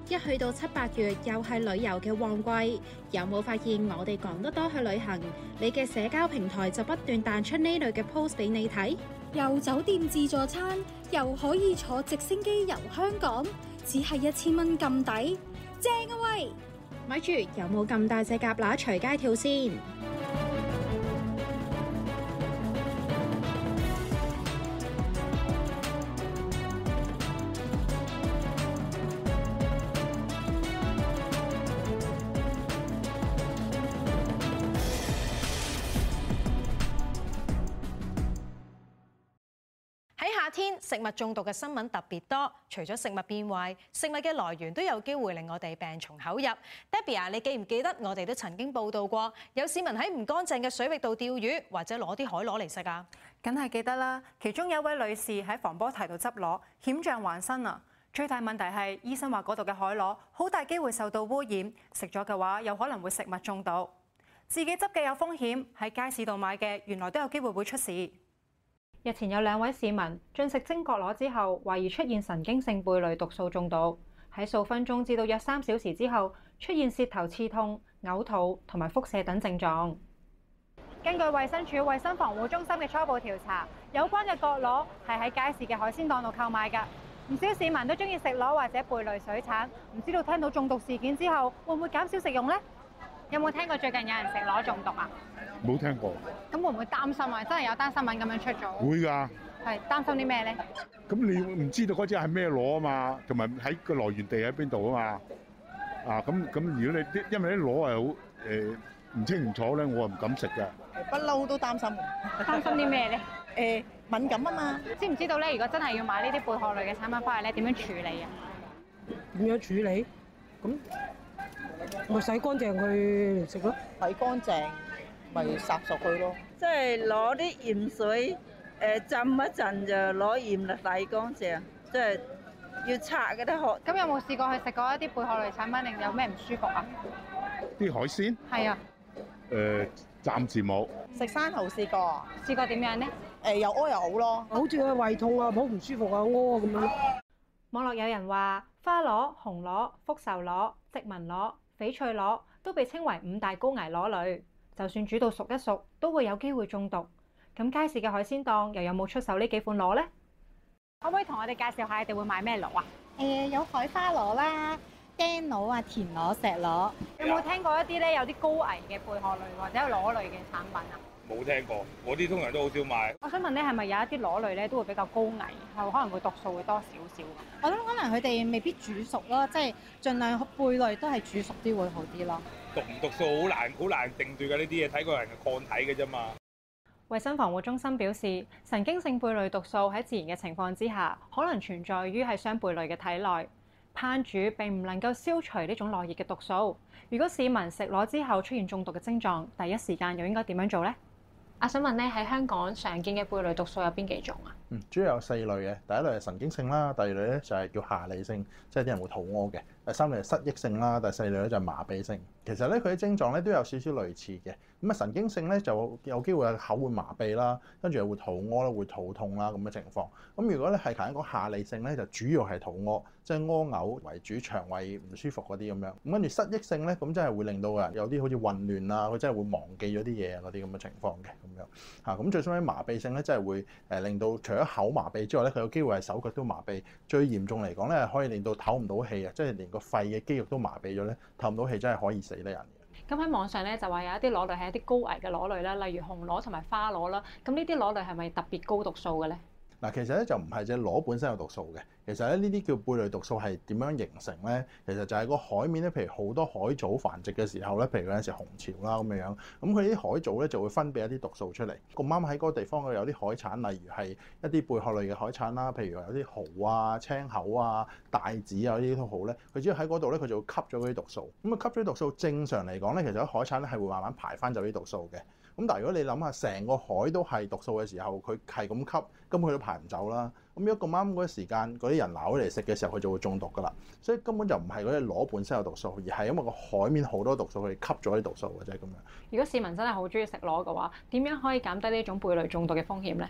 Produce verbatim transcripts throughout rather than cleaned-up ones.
一去到七八月，又係旅遊嘅旺季，有冇發現我哋講得多去旅行，你嘅社交平台就不斷彈出呢類嘅 post 俾你睇？ 又酒店自助餐，又可以坐直升機遊香港，只係一千蚊咁抵，正啊喂！ 咪住，有冇咁大隻蛤乸隨街跳先？ 夏天食物中毒嘅新聞特別多，除咗食物變壞，食物嘅來源都有機會令我哋病從口入。Debbie 啊，你記唔記得我哋都曾經報道過，有市民喺唔乾淨嘅水域度釣魚，或者攞啲海螺嚟食啊？ 梗係記得啦，其中有一位女士喺防波堤度執螺，險象環生啊！最大問題係醫生話嗰度嘅海螺好大機會受到污染，食咗嘅話有可能會食物中毒。自己執嘅有風險，喺街市度買嘅原來都有機會會出事。日前有兩位市民進食蒸角螺之後，懷疑出現神經性貝類毒素中毒，喺數分鐘至到約三小時之後出現舌頭刺痛、嘔吐同埋腹瀉等症狀。根據衛生署衛生防護中心嘅初步調查，有關嘅角螺係喺街市嘅海鮮檔度購買㗎。唔少市民都中意食螺或者貝類水產，唔知道聽到中毒事件之後，會唔會減少食用呢？有冇聽過最近有人食螺中毒啊？ 冇聽過。 咁會唔會擔心啊？真係有單新聞咁樣出咗？會㗎。 係擔心啲咩咧？ 咁你唔知道嗰隻係咩螺啊嘛，同埋喺個來源地喺邊度啊嘛。啊，咁咁如果你啲因為啲螺係好誒唔清唔楚咧，我係唔敢食㗎。 不嬲都擔心。 擔心啲咩咧？ 誒敏感啊嘛。 知唔知道咧？如果真係要買呢啲貝殼類嘅產品翻嚟咧，點樣處理啊？ 點樣處理？咁咪洗乾淨佢嚟食咯。 洗乾淨咪烚熟佢咯。 即係攞啲鹽水誒浸一陣就攞鹽嚟洗乾淨，即係要拆嗰啲殼。 咁有冇試過去食過一啲貝殼類產品，令有咩唔舒服啊？ 啲海鮮？ 係啊。 誒，暫時冇。 食生蠔試過啊？ 試過點樣咧？ 誒又屙又嘔咯， 好似佢胃痛啊，好唔舒服啊，屙咁樣。 網絡有人話花螺、紅螺、福壽螺、殖民螺、翡翠螺都被稱為五大高危螺類，就算煮到熟一熟，都會有機會中毒。咁街市嘅海鮮檔又有冇出售呢幾款螺呢？可唔可以同我哋介紹下你哋會買咩螺啊？ 誒、呃、有海花螺啦、釘螺啊、田螺、石螺。 有冇聽過一啲咧有啲高危嘅貝殼類或者螺類嘅產品啊？ 冇聽過，我啲通常都好少買。 我想問咧，係咪有一啲螺類咧都會比較高危，係可能會毒素會多少少？ 我諗可能佢哋未必煮熟咯，即係盡量貝類都係煮熟啲會好啲咯。 毒唔毒素好難好難定住嘅呢啲嘢，睇個人嘅抗體嘅啫嘛。 衛生防護中心表示，神經性貝類毒素喺自然嘅情況之下，可能存在於係雙貝類嘅體內。烹煮並唔能夠消除呢種耐熱嘅毒素。如果市民食螺之後出現中毒嘅症狀，第一時間又應該點樣做呢？我想問咧，喺香港常見嘅貝類毒素有邊幾種啊？ 嗯，主要有四類嘅。第一類係神經性啦，第二類咧就係叫下痢性，即係啲人會肚屙嘅。第三類係失憶性啦，第四類咧就係麻痹性。其實咧佢啲症狀咧都有少少類似嘅。咁啊神經性咧就有機會口會麻痹啦，跟住又會肚屙啦，會肚痛啦咁嘅情況。咁如果咧係頭先講下痢性咧，就主要係肚屙，即係屙嘔為主，腸胃唔舒服嗰啲咁樣。咁跟住失憶性咧，咁真係會令到人有啲好似混亂啊，佢真係會忘記咗啲嘢嗰啲咁嘅情況嘅咁樣。嚇咁最衰麻痹性咧，真係會誒令到除咗口麻痹之外咧，佢有機會係手腳都麻痹。最嚴重嚟講咧，可以令到唞唔到氣啊，即係連個肺嘅肌肉都麻痹咗咧，唞唔到氣真係可以死得人嘅。 咁喺網上咧就話有一啲螺類係一啲高危嘅螺類啦，例如紅螺同埋花螺啦。咁呢啲螺類係咪特別高毒素嘅咧？ 嗱，其實咧就唔係隻螺本身有毒素嘅，其實咧呢啲叫貝類毒素係點樣形成咧？其實就係個海面咧，譬如好多海藻繁殖嘅時候咧，譬如有陣時紅潮啦咁樣，咁佢啲海藻咧就會分泌一啲毒素出嚟。咁啱喺嗰個地方佢有啲海產，例如係一啲貝殼類嘅海產啦，譬如話有啲蠔啊、青口啊、帶子啊呢啲都好咧，佢只要喺嗰度咧，佢就會吸咗嗰啲毒素。咁啊吸咗啲毒素，正常嚟講咧，其實喺海產咧係會慢慢排翻走啲毒素嘅。咁但係如果你諗下，成個海都係毒素嘅時候，佢係咁吸，根本佢都排唔走啦。咁如果咁啱嗰個時間，嗰啲人撈起嚟食嘅時候，佢就會中毒噶啦。所以根本就唔係嗰隻螺本身有毒素，而係因為個海面好多毒素，佢吸咗啲毒素嘅啫咁樣。 如果市民真係好中意食螺嘅話，點樣可以減低呢種貝類中毒嘅風險咧？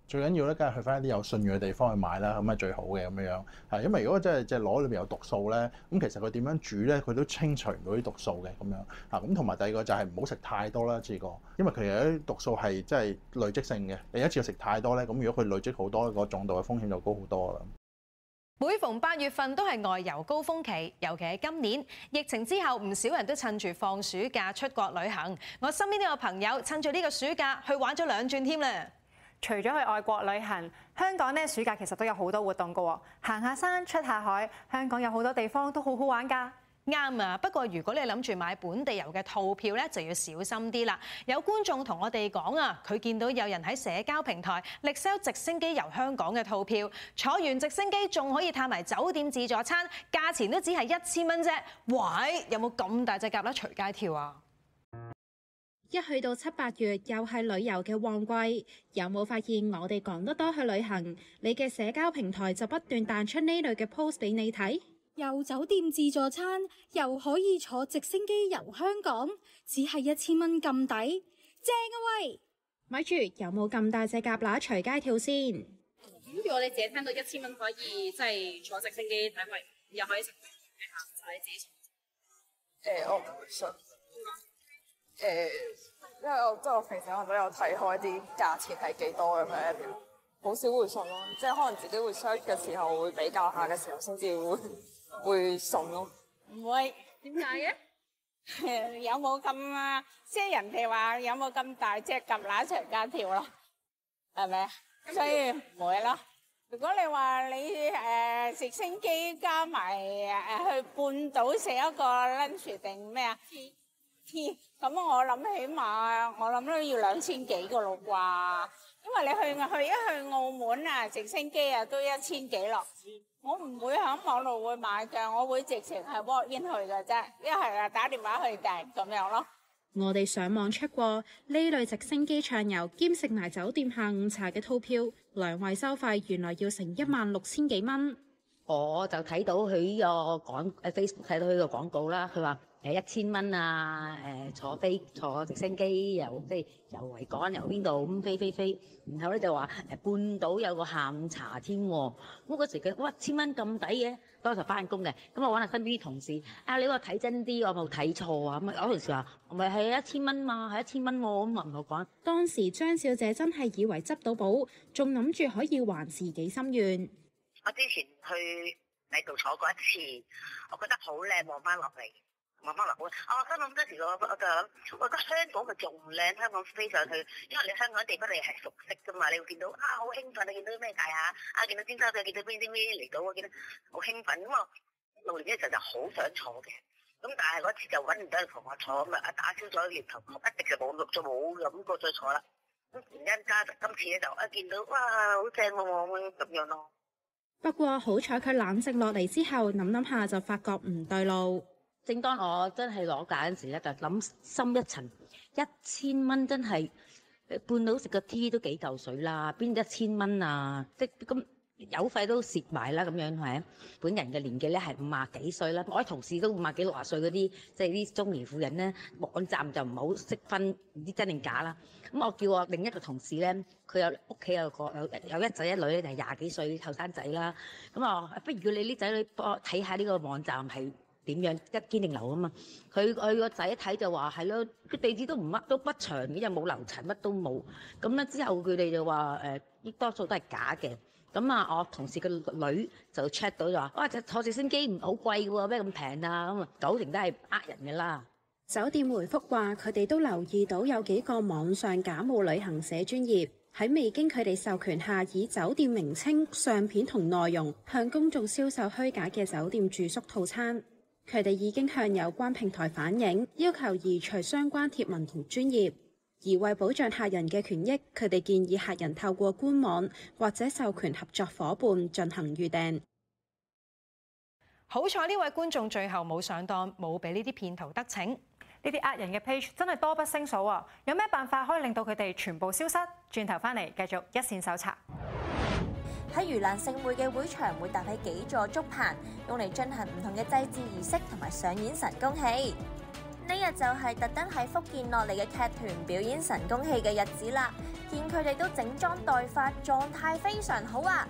最緊要咧，梗係去翻一啲有信譽嘅地方去買啦，咁係最好嘅咁樣樣。係因為如果真係隻螺裏邊有毒素咧，咁其實佢點樣煮咧，佢都清除唔到啲毒素嘅咁樣。啊，咁同埋第二個就係唔好食太多啦，一次過，因為佢有啲毒素係真係累積性嘅。你一次過食太多咧，咁如果佢累積好多，個中毒嘅風險就高好多啦。 每逢八月份都係外遊高峰期，尤其係今年疫情之後，唔少人都趁住放暑假出國旅行。我身邊都有朋友趁住呢個暑假去玩咗兩轉添咧。 除咗去外國旅行，香港呢暑假其實都有好多活動㗎喎，行下山、出下海，香港有好多地方都好好玩㗎。 啱啊！不過如果你諗住買本地遊嘅套票咧，就要小心啲啦。有觀眾同我哋講啊，佢見到有人喺社交平台力 sell 直升機遊香港嘅套票，坐完直升機仲可以嘆埋酒店自助餐，價錢都只係一千蚊啫。喂，有冇咁大隻蛤乸隨街跳啊？ 一去到七八月，又係旅遊嘅旺季，有冇發現我哋講得多去旅行，你嘅社交平台就不斷彈出呢類嘅 post 俾你睇？ 又酒店自助餐，又可以坐直升機遊香港，只係一千蚊咁抵，正啊喂！ 咪住，有冇咁大隻蛤乸隨街跳先？ 跟住我哋自己聽到一千蚊可以即係坐直升機睇埋，又可以食嘅下就你自己。 誒、呃，我唔會信。誒、呃，因為我即係我平時可能都有睇開啲價錢係幾多咁樣，好少會信咯。即係可能自己會 search 嘅時候，會比較下嘅時候先至會會信咯。 唔會，點解嘅？有冇咁啊？即係人哋話有冇咁大隻蛤乸隨街跳咯？係咪啊？所以唔會咯。如果你話你誒、呃、直升機加埋誒去半島食一個 lunch 定咩啊？咁我諗起碼我諗都要兩千幾個咯啩，因為你去去一去澳門啊，直升機啊都一千幾咯。我唔會喺網路會買㗎，我會直情係 walk in 去㗎啫，一係啊打電話去訂咁樣咯。 我哋上網出過呢類直升機暢遊兼食埋酒店下午茶嘅套票，兩位收費原來要成一萬六千幾蚊。 我就睇到佢呢個廣誒 Facebook 睇到佢個廣告啦，佢話誒一千蚊啊，誒坐飛坐直升機由即係由維港由邊度咁飛飛飛，然後咧就話誒半島有個下午茶添喎。咁嗰時佢哇一千蚊咁抵嘅，當時翻工嘅，咁我揾下身邊啲同事啊，你話睇真啲，我冇睇錯啊。咁啊嗰同事話唔係係一千蚊嘛，係一千蚊喎。咁啊唔好講。 當時張小姐真係以為執到寶，仲諗住可以還自己心願。 我之前去嚟度坐過一次，我覺得好靚，望翻落嚟，望翻落去。我心諗嗰時我我就諗，我覺得香港佢仲靚，香港飛上去，因為你香港地方你係熟悉噶嘛，你會見到啊好興奮，你見到咩大廈啊，見到尖沙咀，見到邊啲咩嚟到，我見到好興奮。咁我六年嘅時候就好想坐嘅，咁但係嗰次就揾唔到人同我坐，咁啊打消咗念頭，一直就冇就冇諗過再坐啦。咁突然間加今次咧就一見到哇好正喎咁樣咯。 不過好彩佢冷靜落嚟之後，諗諗下就發覺唔對路。 正當我真係攞價嗰陣時咧，就諗深一層，一千蚊真係半島食個 tea 都幾嚿水啦，邊一千蚊啊？即係咁油費都蝕埋啦，咁樣係咪？本人嘅年紀咧係五廿幾歲啦，我啲同事都五廿幾六廿歲嗰啲，即係啲中年婦人咧，網站就唔好識分唔知真定假啦。咁我叫我另一個同事咧，佢有屋企有個有有一仔一女咧，就係廿幾歲後生仔啦。咁啊，不如叫你啲仔女幫我睇下呢個網站係點樣一堅定流啊嘛。佢佢個仔一睇就話係咯，個地址都唔乜都不詳嘅，又冇樓層乜都冇。咁咧之後佢哋就話誒，多數都係假嘅。咁啊，我同事個女就 check 到就話，哇！坐直升機唔好貴嘅喎，咩咁平啊？咁啊，九成都係呃人嘅啦。 酒店回覆話，佢哋都留意到有幾個網上假冒旅行社專頁喺未經佢哋授權下，以酒店名稱、相片同內容向公眾銷售虛假嘅酒店住宿套餐。佢哋已經向有關平台反映，要求移除相關貼文同專頁。而為保障客人嘅權益，佢哋建議客人透過官網或者授權合作伙伴進行預訂。 好彩呢位觀眾最後冇上當，冇俾呢啲騙徒得逞。 呢啲呃人嘅 page 真係多不勝數啊！有咩辦法可以令到佢哋全部消失？轉頭翻嚟繼續一線搜查。 喺盂蘭勝會嘅會場會搭起幾座竹棚，用嚟進行唔同嘅祭祀儀式同埋上演神功戲。呢日就係特登喺福建落嚟嘅劇團表演神功戲嘅日子啦！ 見佢哋都整裝待發，狀態非常好啊！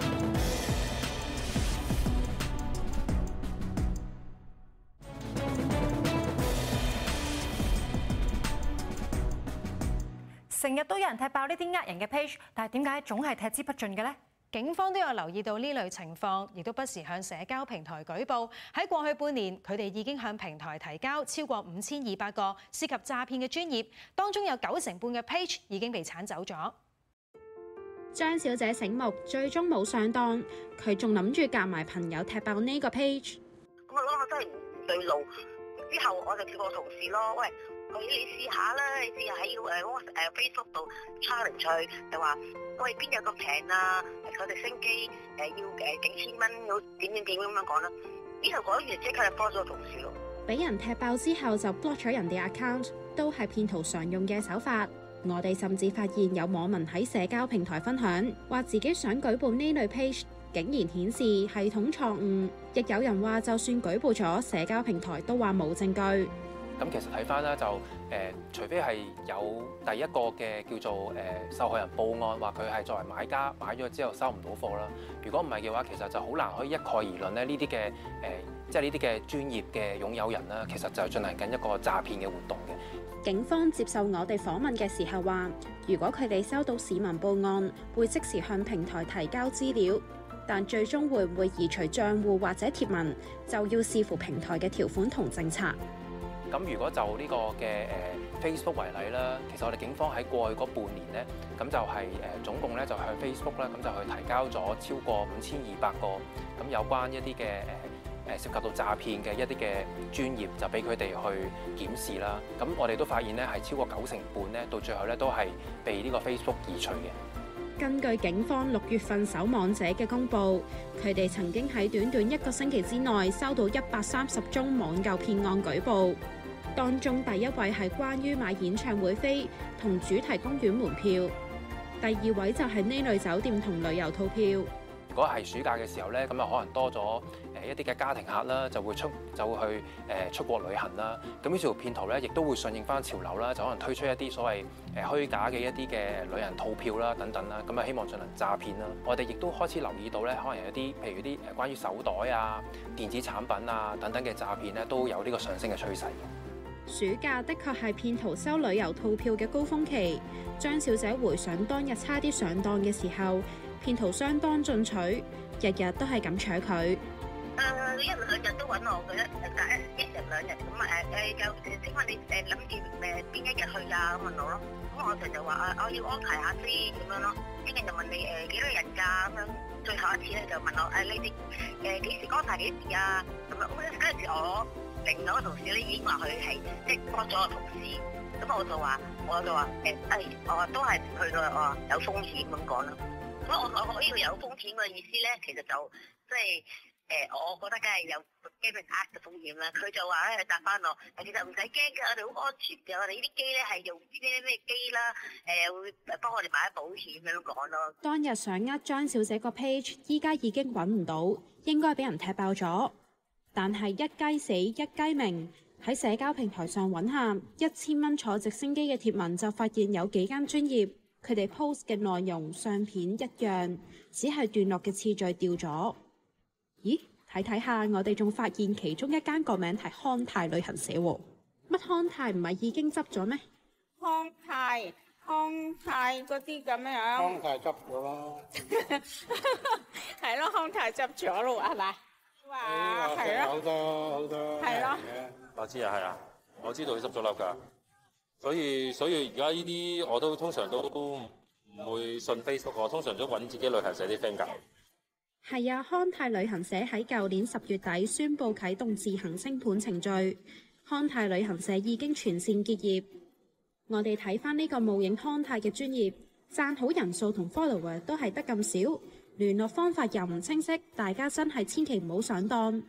成日都有人踢爆呢啲呃人嘅 page， 但係點解總係踢之不盡嘅呢？ 警方都有留意到呢類情況，亦都不時向社交平台舉報。喺過去半年，佢哋已經向平台提交超過五千二百個涉及詐騙嘅專頁，當中有九成半嘅 page 已經被剷走咗。 張小姐醒目，最終冇上當，佢仲諗住夾埋朋友踢爆呢個 page。 咁我諗我真係唔對路，之後我就叫我同事咯，喂，佢你試下啦，你試下喺誒嗰個誒 Facebook 度 challenge 佢，就話喂邊有咁平啊？佢哋升機誒要誒幾千蚊，要點點點咁樣講啦。之後嗰完即刻就 block 咗個同事咯。 俾人踢爆之後就 block 咗人哋 account， 都係騙徒常用嘅手法。我哋甚至發現有網民喺社交平台分享，話自己想舉報呢類 page， 竟然顯示系統錯誤。亦有人話就算舉報咗，社交平台都話冇證據。 咁其實睇翻咧就誒、呃，除非係有第一個嘅叫做誒、呃、受害人報案，話佢係作為買家買咗之後收唔到貨啦。如果唔係嘅話，其實就好難可以一概而論咧。呢啲嘅誒，即係呢啲嘅專業嘅擁有人啦，其實就進行緊一個詐騙嘅活動嘅。 警方接受我哋訪問嘅時候話，如果佢哋收到市民報案，會即時向平台提交資料，但最終會唔會移除賬戶或者貼文，就要視乎平台嘅條款同政策。 咁如果就呢個嘅誒 Facebook 為例啦，其實我哋警方喺過去嗰半年咧，咁就係誒總共咧就向 Facebook 咧，咁就去提交咗超過五千二百個咁有關一啲嘅誒誒涉及到詐騙嘅一啲嘅專頁，就俾佢哋去檢視啦。咁我哋都發現咧係超過九成半咧，到最後咧都係被呢個 Facebook 移除嘅。 根據警方六月份守網者嘅公佈，佢哋曾經喺短短一個星期之內收到一百三十宗網購騙案舉報。當中第一位係關於買演唱會飛同主題公園門票，第二位就係呢類酒店同旅遊套票。 如果係暑假嘅時候咧，咁就可能多咗誒一啲嘅家庭客啦，就會出就會去誒出國旅行啦。咁於是乎騙徒咧，亦都會順應翻潮流啦，就可能推出一啲所謂誒虛假嘅一啲嘅旅行套票啦等等啦，咁啊希望進行詐騙啦。我哋亦都開始留意到咧，可能有一啲譬如啲誒關於手袋啊、電子產品啊等等嘅詐騙咧，都有呢個上升嘅趨勢。 暑假的確係騙徒收旅遊套票嘅高峰期。張小姐回想當日差啲上當嘅時候，騙徒相當進取，日日都係咁搶佢。 誒一兩日都揾我嘅，一隔一一日兩日咁啊誒誒就請問你誒諗住誒邊一日去啊？咁問我咯，咁我就就話啊我要安排下先咁樣咯，跟住就問你誒幾多人㗎咁樣，最後一次咧就問我誒你哋誒幾時安排幾時啊？咁樣咁嗰陣時我。另外個同事咧已經話佢係即係幫咗個同事，咁我就話我就話誒誒，我話都係唔去到，我話有風險咁講啦。咁我我我呢個有風險嘅意思咧，其實就即係誒，我覺得梗係有機會呃嘅風險啦。佢就話咧答翻我，其實唔使驚嘅，我哋好安全嘅，我哋呢啲機咧係用啲咩咩機啦，誒會幫我哋買保險咁樣講咯。 當日想呃張小姐個 page， 依家已經揾唔到，應該俾人踢爆咗。但係一雞死一雞鳴，喺社交平台上揾下一千蚊坐直升機嘅貼文，就發現有幾間專頁，佢哋 post 嘅內容相片一樣，只係段落嘅次序調咗。咦？睇睇下，我哋仲發現其中一間個名係康泰旅行社喎。乜康泰唔係已經執咗咩？ 康泰康泰嗰啲咁樣。 康泰執咗咯。 係咯，康泰執咗咯，係咪？哇，係咯， 好多好多， 係咯， 我知啊，係啊，我知道佢執咗笠㗎，所以所以而家呢啲我都通常都唔會信 Facebook，我通常都揾自己旅行社啲 friend 㗎。 係啊，康泰旅行社喺舊年十月底宣布啟動自行清盤程序，康泰旅行社已經全線結業。我哋睇翻呢個冒影康泰嘅專頁，讚好人數同 follower 都係得咁少。聯絡方法又唔清晰，大家真係千祈唔好上當。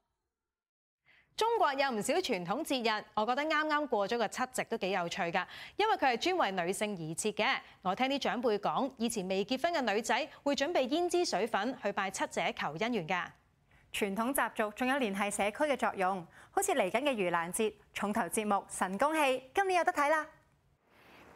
中國有唔少傳統節日，我覺得啱啱過咗個七夕都幾有趣㗎，因為佢係專為女性而設嘅。我聽啲長輩講，以前未結婚嘅女仔會準備胭脂水粉去拜七姐求姻緣㗎。 傳統習俗仲有聯繫社區嘅作用，好似嚟緊嘅盂蘭節重頭節目神功戲，今年有得睇啦！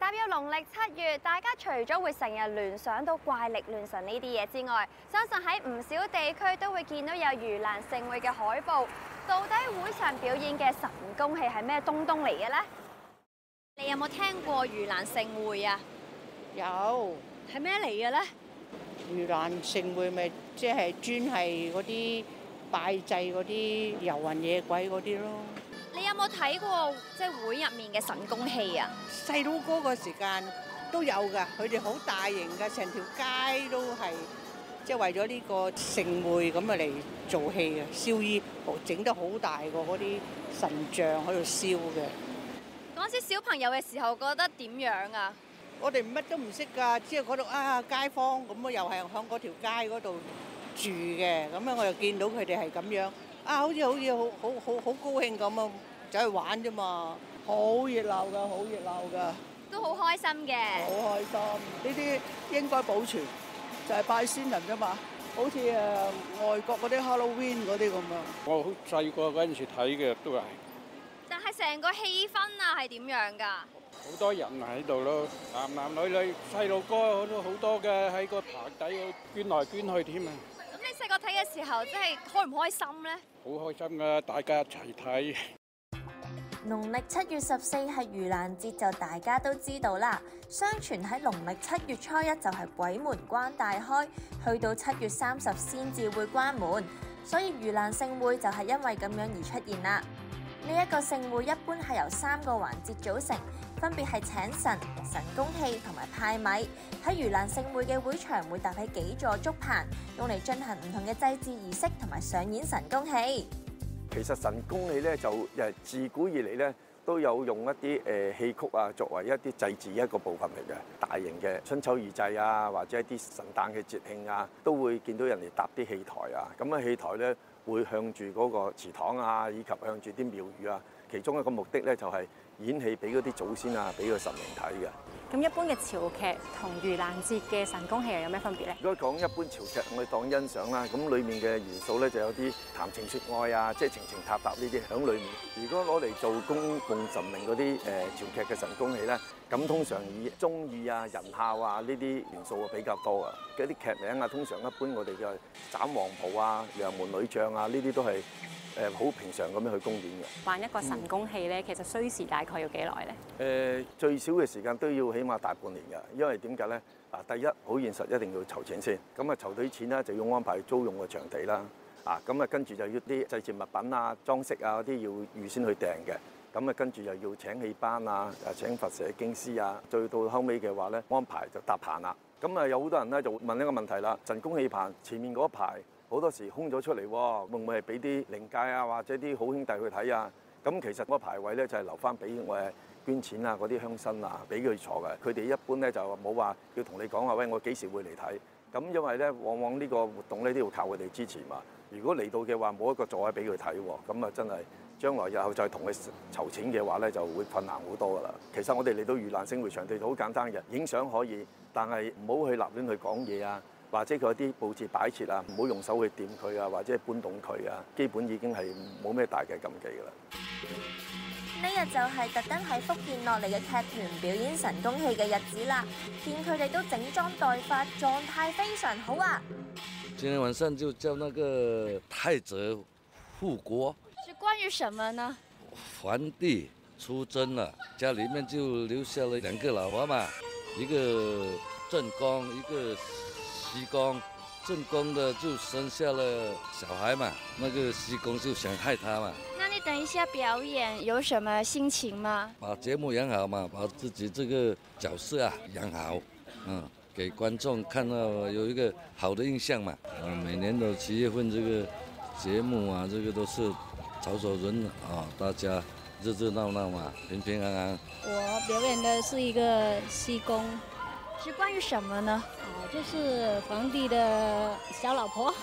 踏入農曆七月，大家除咗會成日聯想到怪力亂神呢啲嘢之外，相信喺唔少地區都會見到有盂蘭盛會嘅海報。到底會場表演嘅神功戲係咩東東嚟嘅呢？你有冇聽過盂蘭盛會啊？ 有。 係咩嚟嘅呢？ 盂蘭盛會咪即係專係嗰啲拜祭嗰啲遊魂野鬼嗰啲咯。 你有冇睇過即係會入面嘅神功戲啊？ 細佬哥個時間都有㗎，佢哋好大型㗎，成條街都係即係為咗呢個盛會咁啊嚟做戲嘅，燒衣整得好大個嗰啲神像喺度燒嘅。 嗰陣時小朋友嘅時候覺得點樣啊？ 我哋乜都唔識㗎，只係嗰度啊街坊咁啊，又係響嗰條街嗰度住嘅，咁樣我又見到佢哋係咁樣。啊！好似好似好好好好高興咁啊，走去玩啫嘛，好熱鬧㗎，好熱鬧㗎， 都好開心嘅。 好開心，呢啲應該保存，就係拜先人啫嘛，好似誒外國嗰啲 Halloween 嗰啲咁樣。 我好細個嗰陣時睇嘅都係。 但係成個氣氛啊係點樣㗎？ 好多人喺度咯，男男女女細路哥都好多嘅喺個棚底度捐來捐去添啊！ 咁你細個睇嘅時候，真係開唔開心咧？ 好開心㗎，大家一齊睇。 農曆七月十四係盂蘭節，就大家都知道啦。相傳喺農曆七月初一就係鬼門關大開，去到七月三十先至會關門，所以盂蘭盛會就係因為咁樣而出現啦。呢、這、一個盛會一般係由三個環節組成，分別係請神、神功戲同埋派米。喺盂蘭盛會嘅會場會搭起幾座竹棚，用嚟進行唔同嘅祭祀儀式同埋上演神功戲。 其實神功戲咧就誒自古以嚟咧都有用一啲誒戲曲啊作為一啲祭祀一個部分嚟嘅。大型嘅春秋二祭啊，或者一啲神誕嘅節慶啊，都會見到人哋搭啲戲台啊。咁啊戲台咧會向住嗰個祠堂啊，以及向住啲廟宇啊。其中一個目的咧就係演戲俾嗰啲祖先啊，俾個神明睇嘅。 咁一般嘅潮劇同盂蘭節嘅神功戲又有咩分別咧？ 如果講一般潮劇，我哋當欣賞啦，咁裡面嘅元素咧就有啲談情説愛啊，即係情情塔塔呢啲喺裡面。如果攞嚟做供奉神明嗰啲誒潮劇嘅神功戲咧，咁通常以忠義啊、仁孝啊呢啲元素啊比較多啊。嗰啲劇名啊，通常一般我哋嘅斬黃袍啊、楊門女將啊，呢啲都係誒好平常咁樣去公演嘅。 玩一個神功戲咧，其實需時大概要幾耐咧？ 誒、呃、最少嘅時間都要起碼大半年㗎，因為點解咧？嗱，第一好現實，一定要籌錢先。咁啊籌到啲錢咧，就要安排租用個場地啦。啊，咁啊跟住就要啲祭祀物品啊、裝飾啊嗰啲要預先去訂嘅。咁啊跟住又要請戲班啊、誒請佛社經師啊，再到後尾嘅話咧，安排就搭棚啦。咁啊有好多人咧就問一個問題啦：神功戲棚前面嗰排好多時空咗出嚟喎，會唔會係俾啲靈界啊或者啲好兄弟去睇啊？咁其實嗰個排位咧就係留翻俾我誒捐錢啊嗰啲鄉紳啊，俾佢坐嘅。佢哋一般咧就冇話要同你講話，喂，我幾時會嚟睇？咁因為咧往往呢個活動咧都要靠佢哋支持嘛。如果嚟到嘅話冇一個座位俾佢睇喎，咁啊真係將來日後再同佢籌錢嘅話咧就會困難好多噶啦。其實我哋嚟到盂蘭盛會場地好簡單嘅，影相可以，但係唔好去立亂去講嘢啊。或者佢有啲佈置擺設啊，唔好用手去掂佢啊，或者搬動佢啊，基本已經係冇咩大嘅禁忌㗎啦。 呢日就係特登喺福建落嚟嘅劇團表演神功戲嘅日子啦，見佢哋都整裝待發，狀態非常好啊！ 今天晚上就叫那個太子護國， 是關於什麼呢？ 皇帝出征了，家裡面就留下了兩個老婆嘛，一個正宮，一個西宮。正宮的就生下了小孩嘛，那個西宮就想害他嘛。 那你等一下表演有什麼心情嗎？ 把節目演好嘛，把自己這個角色啊演好，嗯，給觀眾看到有一個好的印象嘛。嗯，每年的七月份這個節目啊，這個都是潮州人啊，大家熱熱鬧鬧嘛，平平安安。 我表演的是一個西宮。 是關於什麼呢？ 哦，就是皇帝的小老婆。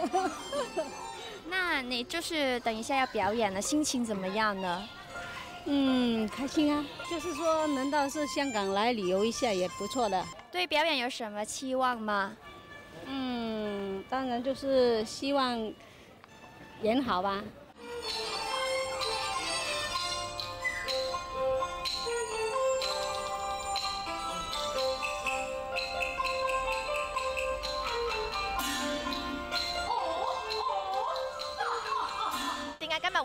那你就是等一下要表演了，心情怎麼樣呢？ 嗯，開心啊！就是說能到是香港來旅遊一下也不錯的。 對表演有什麼期望嗎？ 嗯，當然就是希望演好吧。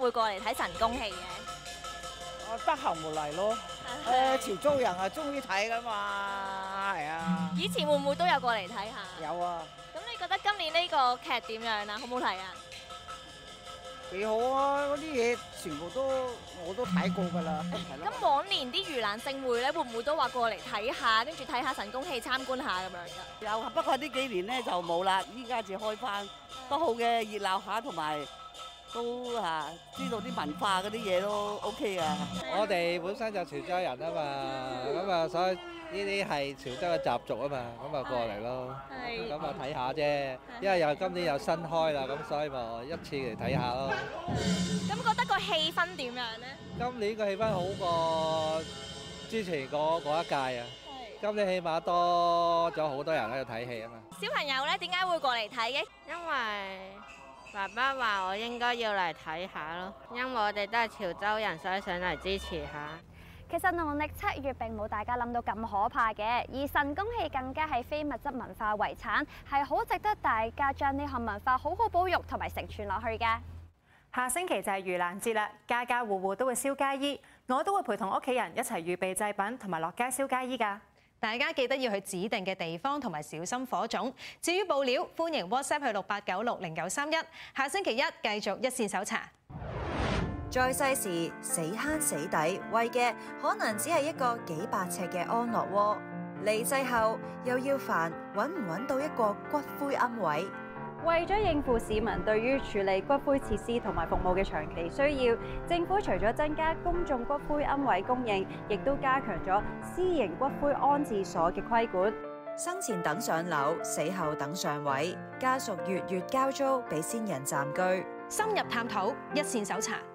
會過嚟睇神功戲嘅？ 我得閒冇嚟咯。誒，潮州人啊，中意睇噶嘛，係啊。 以前會唔會都有過嚟睇下？ 有啊。 咁你覺得今年呢個劇點樣啊？好唔好睇啊？ 幾好啊！嗰啲嘢全部都我都睇過㗎啦。 咁往年啲盂蘭勝會咧，會唔會都話過嚟睇下，跟住睇下神功戲參觀下咁樣㗎？ 有，不過呢幾年咧就冇啦，依家至開翻，都好嘅，熱鬧下同埋都嚇知道啲文化嗰啲嘢都 OK 啊。 我哋本身就潮州人啊嘛，咁啊所以。呢啲係潮州嘅習俗啊嘛，咁啊過嚟咯，咁啊睇下啫。因為又今年又新開啦，咁所以咪一次嚟睇下咯。 咁覺得個氣氛點樣咧？ 今年個氣氛好過之前嗰嗰一屆啊！今年起碼多咗好多人喺度睇戲啊嘛。 小朋友咧點解會過嚟睇嘅？ 因為爸爸話我應該要嚟睇下咯，因為我哋都係潮州人，所以上嚟支持下。 其實農曆七月並冇大家諗到咁可怕嘅，而神功戲更加係非物質文化遺產，係好值得大家將呢項文化好好保育同埋承傳落去嘅。 下星期就係盂蘭節啦，家家戶戶都會燒街衣，我都會陪同屋企人一齊預備祭品同埋落街燒街衣㗎。 大家記得要去指定嘅地方同埋小心火種。至於報料，歡迎 WhatsApp 去六八九六零九三一。下星期一繼續一線搜查。 在世時死慳死抵，為嘅可能只係一個幾百尺嘅安樂窩；離世後又要煩揾唔揾到一個骨灰龕位。 為咗應付市民對於處理骨灰設施同埋服務嘅長期需要，政府除咗增加公眾骨灰龕位供應，亦都加強咗私營骨灰安置所嘅規管。 生前等上樓，死後等上位，家屬月月交租俾先人暫居。 深入探討，一線搜查。